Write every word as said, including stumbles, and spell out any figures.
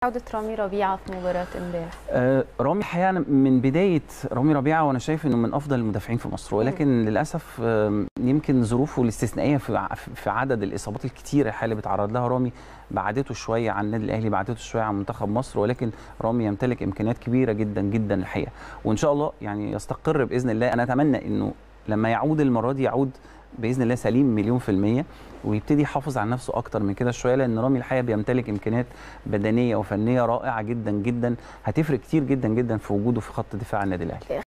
عودة رامي ربيعة في مباراة امبارح؟ آه رامي الحقيقة من بداية رامي ربيعة وأنا شايف إنه من أفضل المدافعين في مصر، ولكن م. للأسف آه يمكن ظروفه الاستثنائية في في عدد الإصابات الكتيرة اللي بيتعرض لها رامي بعدته شوية عن النادي الأهلي، بعدته شوية عن منتخب مصر، ولكن رامي يمتلك إمكانيات كبيرة جدا جدا الحقيقة، وإن شاء الله يعني يستقر بإذن الله. أنا أتمنى إنه لما يعود المرة دي يعود باذن الله سليم مليون في الميه، ويبتدي يحافظ على نفسه اكتر من كده شويه، لان رامي الحقيقه بيمتلك امكانيات بدنيه وفنيه رائعه جدا جدا، هتفرق كتير جدا جدا في وجوده في خط دفاع النادي الاهلي.